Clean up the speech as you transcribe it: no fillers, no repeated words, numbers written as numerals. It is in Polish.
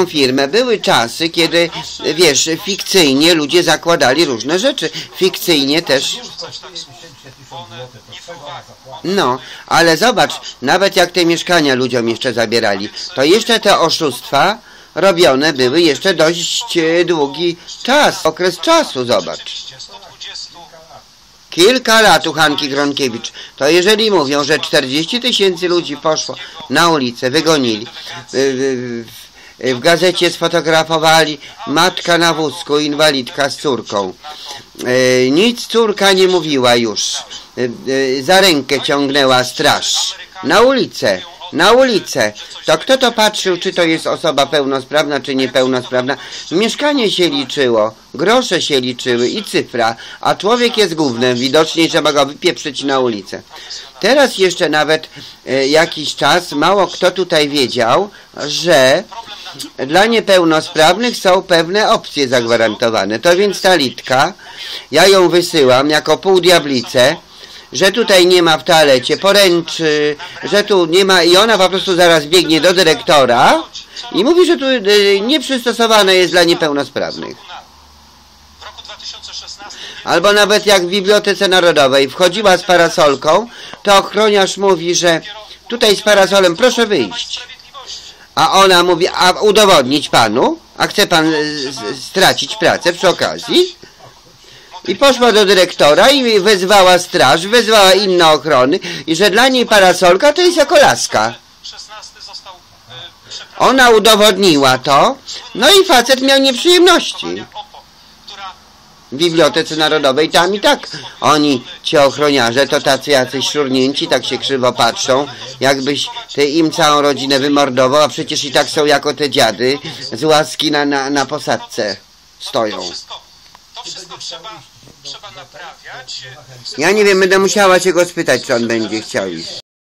tą firmę. Były czasy, kiedy, wiesz, fikcyjnie ludzie zakładali różne rzeczy. Fikcyjnie też. No, ale zobacz, nawet jak te mieszkania ludziom jeszcze zabierali, to jeszcze te oszustwa robione były jeszcze dość długi czas, okres czasu, zobacz. Kilka lat u Hanki Gronkiewicz. To jeżeli mówią, że 40 000 ludzi poszło na ulicę, wygonili, w gazecie sfotografowali matka na wózku, inwalidka z córką. Nic córka nie mówiła już. Za rękę ciągnęła straż. Na ulicę. To kto to patrzył, czy to jest osoba pełnosprawna, czy niepełnosprawna? Mieszkanie się liczyło, grosze się liczyły i cyfra, a człowiek jest gównem, widocznie trzeba go wypieprzyć na ulicę. Teraz jeszcze nawet jakiś czas mało kto tutaj wiedział, że dla niepełnosprawnych są pewne opcje zagwarantowane. To więc ta Litka, ja ją wysyłam jako półdiablicę, że tutaj nie ma w toalecie poręczy, że tu nie ma i ona po prostu zaraz biegnie do dyrektora i mówi, że tu nieprzystosowane jest dla niepełnosprawnych. Albo nawet jak w Bibliotece Narodowej wchodziła z parasolką, to ochroniarz mówi, że tutaj z parasolem proszę wyjść. A ona mówi, a udowodnić panu? A chce pan stracić pracę przy okazji? I poszła do dyrektora i wezwała straż, wezwała inne ochrony i że dla niej parasolka to jest jako laska. Ona udowodniła to, no i facet miał nieprzyjemności. W Bibliotece Narodowej tam i tak oni, ci ochroniarze, to tacy jacyś szurnięci, tak się krzywo patrzą, jakbyś ty im całą rodzinę wymordował, a przecież i tak są jako te dziady z łaski na posadce stoją. To wszystko trzeba naprawiać. Ja nie wiem, będę musiała się go spytać, czy on będzie chciał iść.